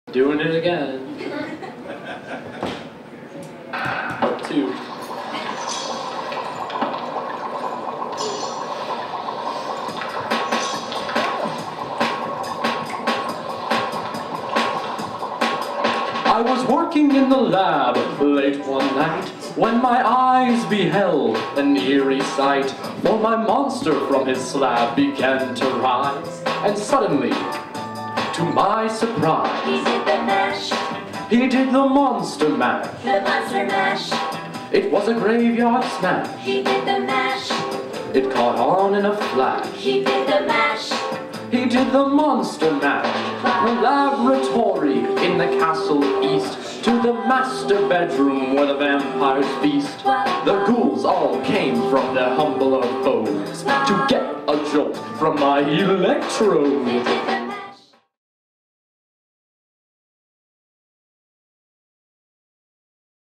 Doing it again. Part 2. I was working in the lab late one night when my eyes beheld an eerie sight. For my monster from his slab began to rise, and suddenly, to my surprise, he did the mash. He did the monster mash. The monster mash. It was a graveyard smash. He did the mash. It caught on in a flash. He did the mash. He did the monster mash. The laboratory in the castle east to the master bedroom where the vampires feast. The ghouls all came from their humble abodes to get a jolt from my electrode.